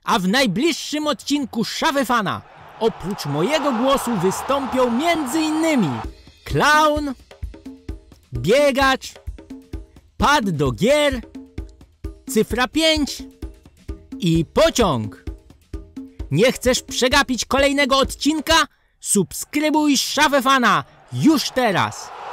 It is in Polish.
A w najbliższym odcinku Szafy Fana oprócz mojego głosu wystąpią m.in. Klaun, Biegacz, Pad do gier, Cyfra 5 i Pociąg. Nie chcesz przegapić kolejnego odcinka? Subskrybuj Szafę Fana już teraz!